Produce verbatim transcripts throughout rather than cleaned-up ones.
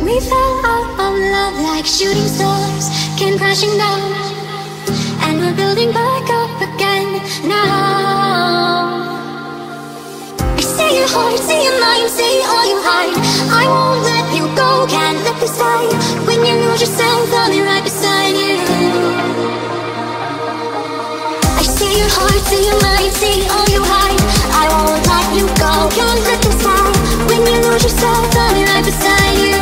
We fell out of love like shooting stars came crashing down, and we're building back up again now. I see your heart, see your mind, see all you hide. I won't let you go, can't let this die. When you lose yourself, I'll be right beside you. I see your heart, see your mind, see all you hide. I won't let you go, can't let this die. When you lose yourself, I'll be right beside you.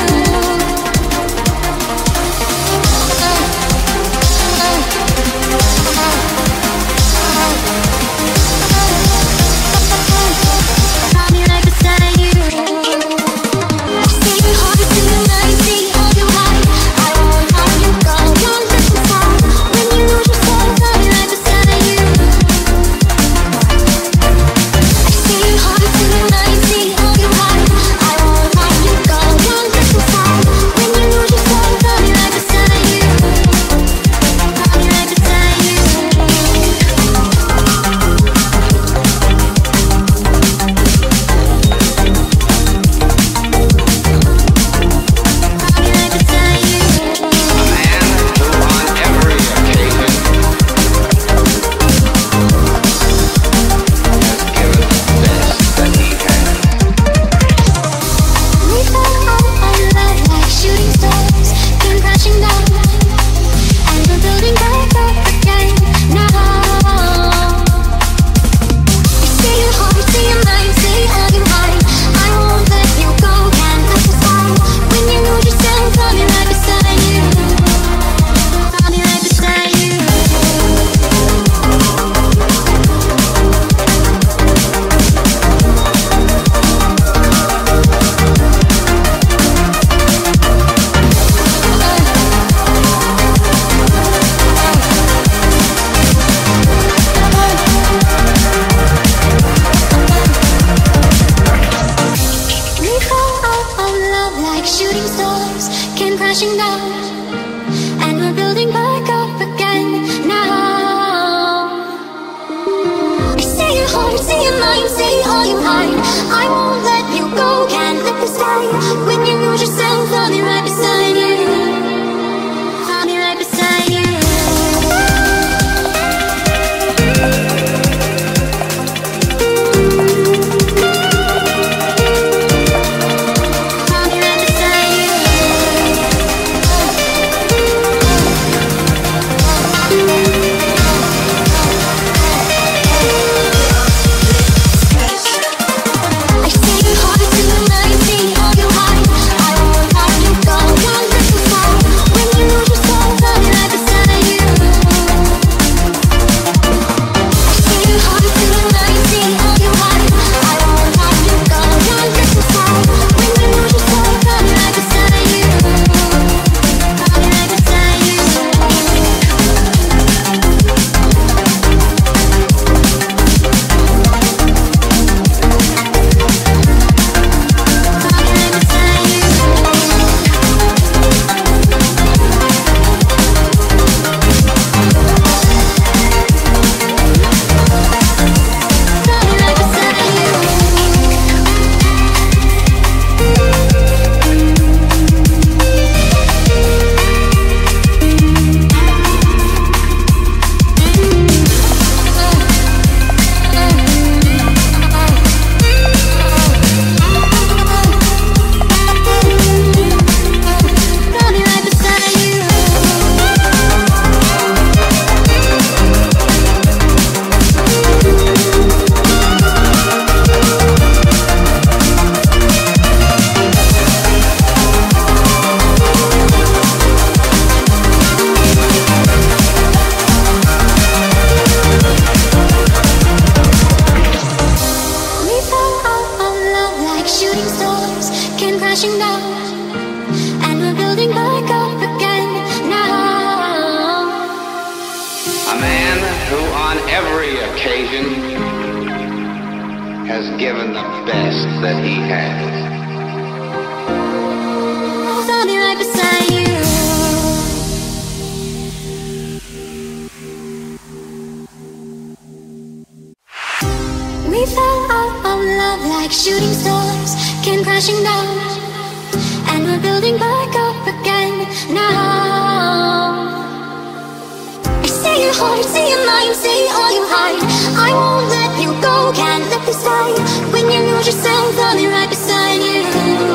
We fell out of love like shooting stars came crashing down, and and we're building back up again now. I see your heart, see your mind, see all you hide. I won't let you go, can't let this die. When you lose yourself, I'll be right beside you.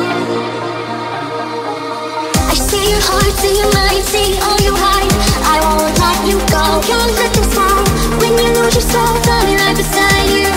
I see your heart, see your mind, see all you hide. I won't let you go, can't let this die. When you lose yourself, I'll be right beside you.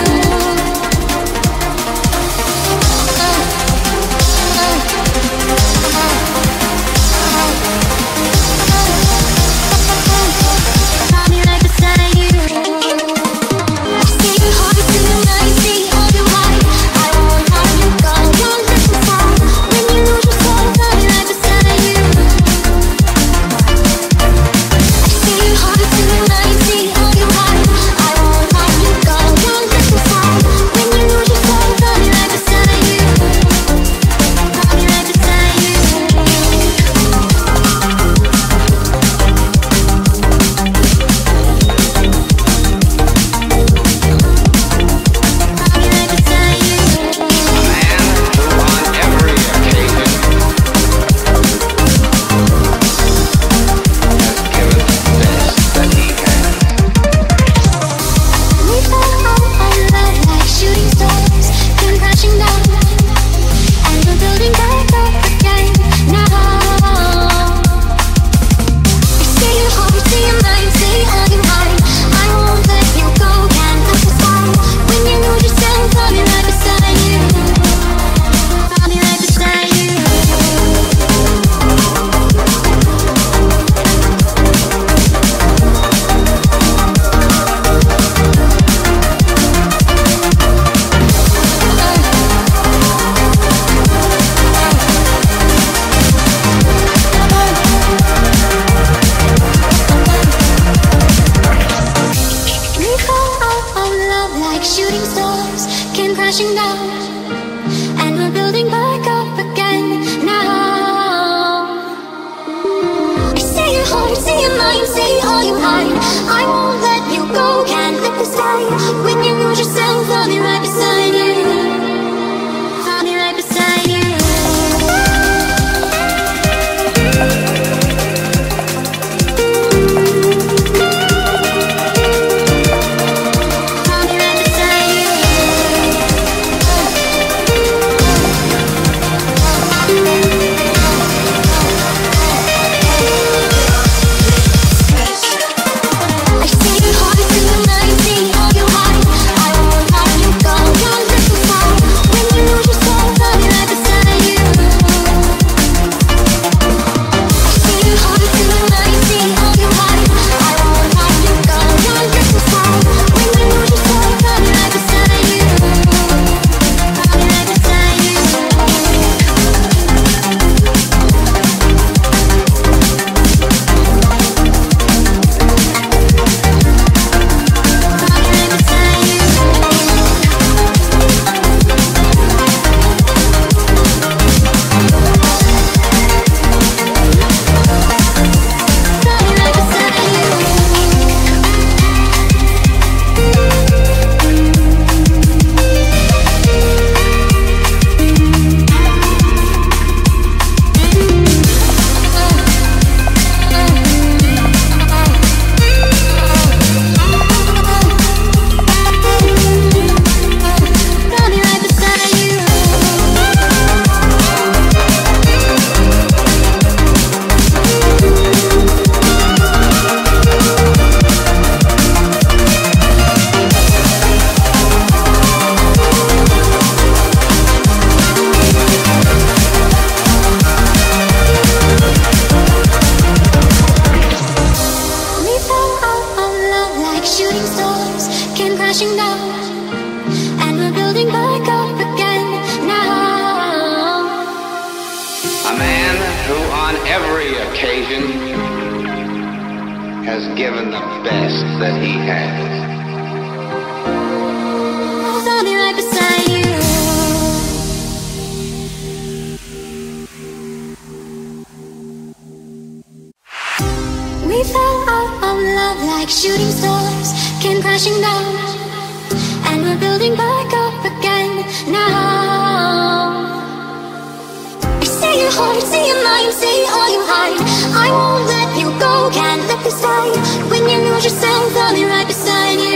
heart, say your mind, say all you hide. I won't let you go, can't let this die. When you lose yourself, I'll be right beside you.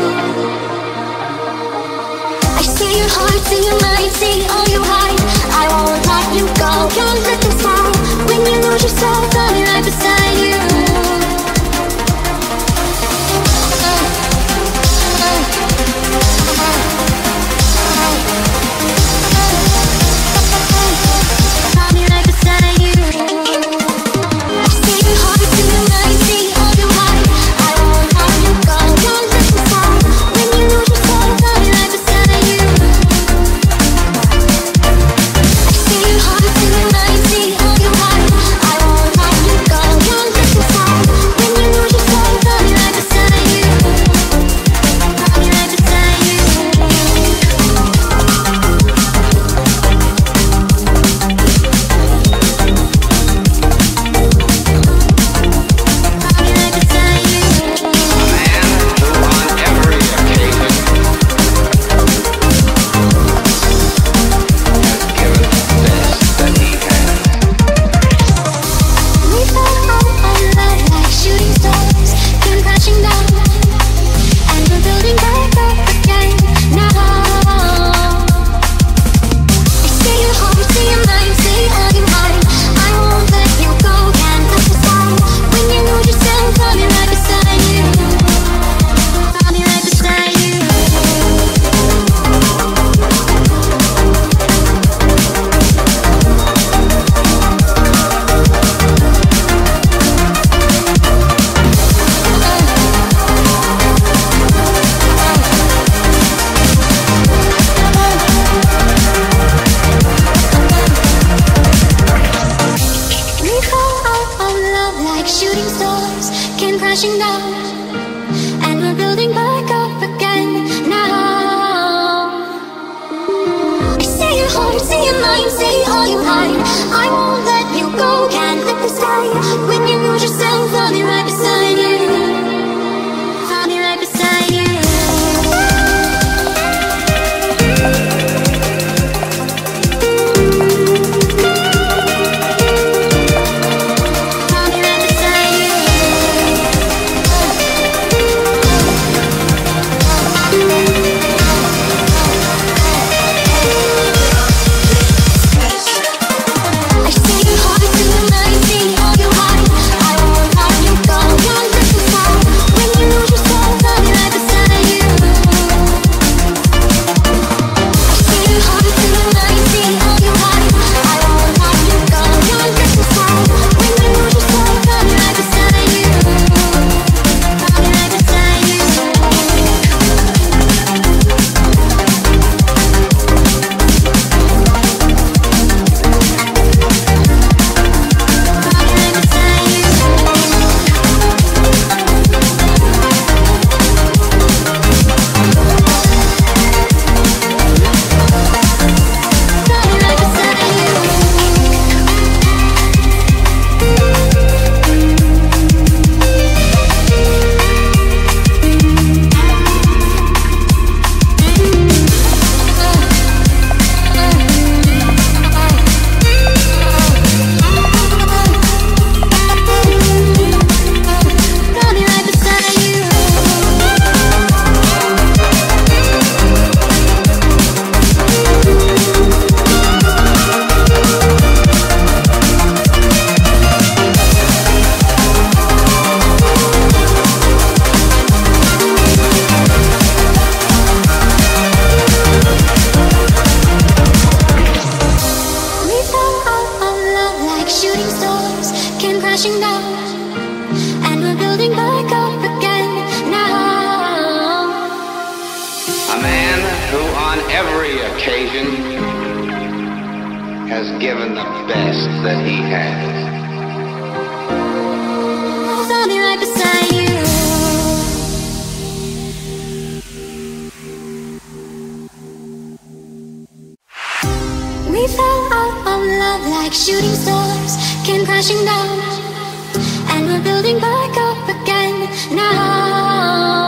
I say your heart, say your mind, say all you hide. I won't let you go, can't let this die. When you lose yourself, I'll be right beside you.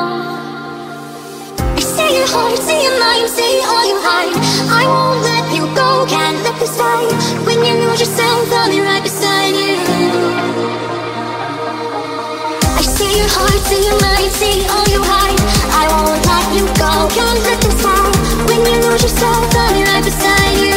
Heart, say your mind, say all you hide. I won't let you go, can't let this die. When you lose yourself, I'll be right beside you. I see your heart, see your mind, see all you hide. I won't let you go, can't let this die. When you lose yourself, I'll be right beside you.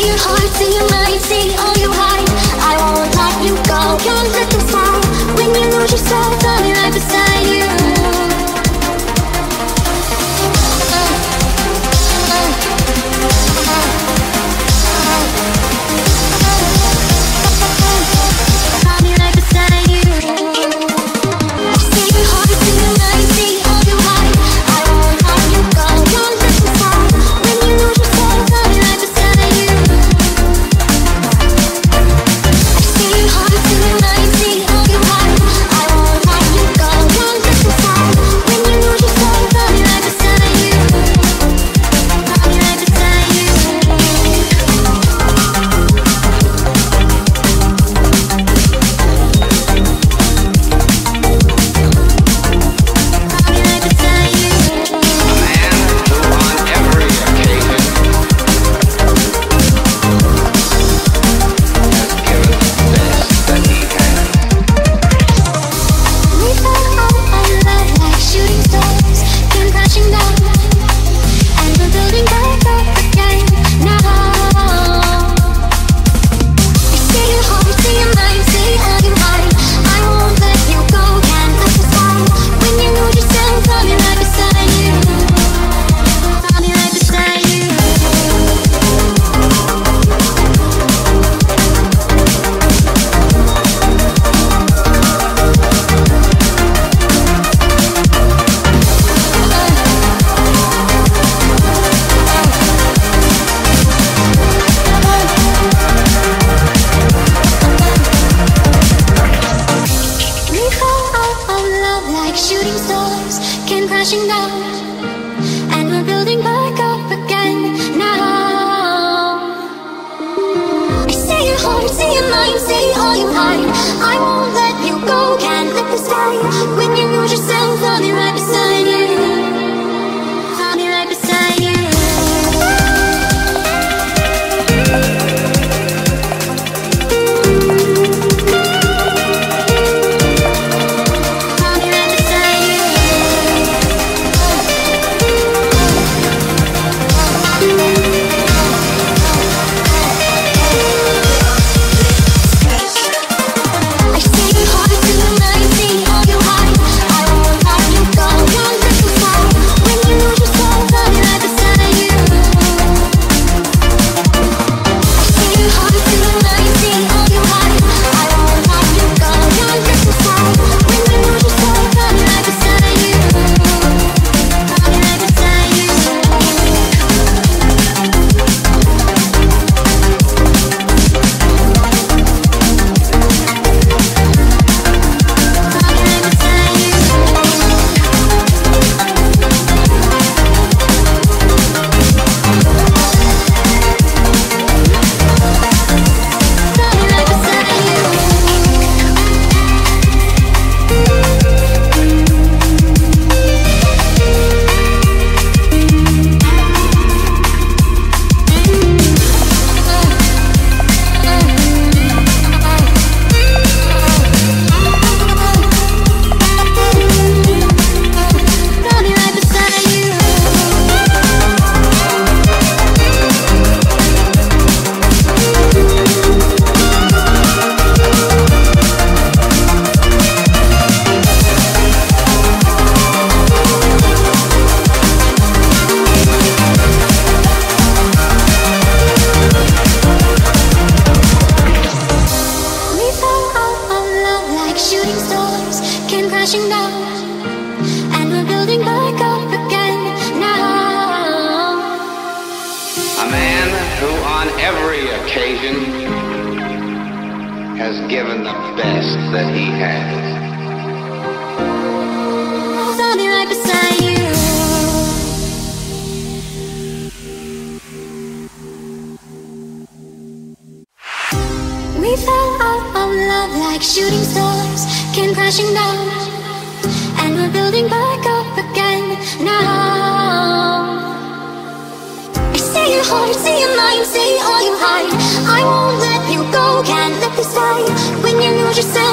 see your heart, see your mind, see all you hide. I won't let you go, can't let this slide. When you lose yourself, I'll be right beside you. When you lose yourself, I'll be right beside you. I'll be right beside you. I'll be right beside you. I see your heart, see your mind, see all you hide. I won't let you go, can't let you slide. When you lose yourself, I'll be right beside you. I see your heart, see your mind, see all you hide. I won't let you go, can't let you slide. When you lose yourself, I'll be right beside you. I'll be right beside you. Shooting stars came crashing down, and we're building back up again now. A man who on every occasion has given the best that he has. I'll be right beside you. We fell out of love like shooting stars came crashing down, and we're building back up again now. I see your heart, see your mind, see all you hide. I won't let you go, can't let this die. When you lose yourself,